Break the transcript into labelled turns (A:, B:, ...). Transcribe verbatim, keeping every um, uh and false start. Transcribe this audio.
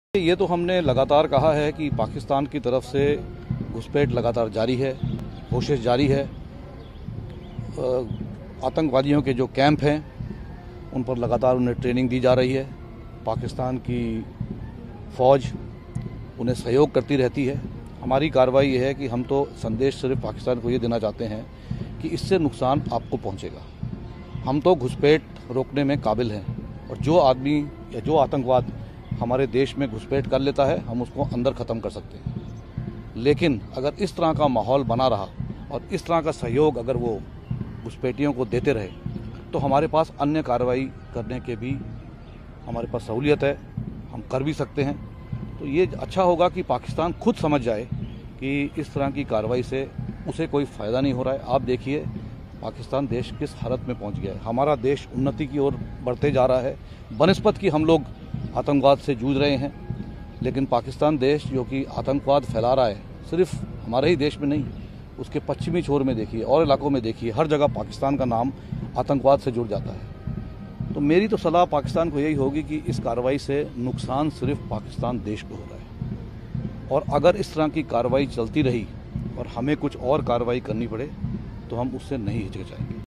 A: ये तो हमने लगातार कहा है कि पाकिस्तान की तरफ से घुसपैठ लगातार जारी है, कोशिश जारी है। आतंकवादियों के जो कैंप हैं उन पर लगातार उन्हें ट्रेनिंग दी जा रही है। पाकिस्तान की फ़ौज उन्हें सहयोग करती रहती है। हमारी कार्रवाई ये है कि हम तो संदेश सिर्फ पाकिस्तान को ये देना चाहते हैं कि इससे नुकसान आपको पहुंचेगा। हम तो घुसपैठ रोकने में काबिल हैं और जो आदमी या जो आतंकवाद हमारे देश में घुसपैठ कर लेता है हम उसको अंदर ख़त्म कर सकते हैं। लेकिन अगर इस तरह का माहौल बना रहा और इस तरह का सहयोग अगर वो घुसपैठियों को देते रहे तो हमारे पास अन्य कार्रवाई करने के भी हमारे पास सहूलियत है, हम कर भी सकते हैं। तो ये अच्छा होगा कि पाकिस्तान खुद समझ जाए कि इस तरह की कार्रवाई से उसे कोई फ़ायदा नहीं हो रहा है। आप देखिए पाकिस्तान देश किस हालत में पहुंच गया है। हमारा देश उन्नति की ओर बढ़ते जा रहा है, बनस्पत की हम लोग आतंकवाद से जूझ रहे हैं। लेकिन पाकिस्तान देश जो कि आतंकवाद फैला रहा है, सिर्फ हमारे ही देश में नहीं, उसके पश्चिमी छोर में देखिए और इलाकों में देखिए, हर जगह पाकिस्तान का नाम आतंकवाद से जुड़ जाता है। तो मेरी तो सलाह पाकिस्तान को यही होगी कि इस कार्रवाई से नुकसान सिर्फ पाकिस्तान देश को हो रहा है और अगर इस तरह की कार्रवाई चलती रही और हमें कुछ और कार्रवाई करनी पड़े तो हम उससे नहीं हिचकिचाएंगे।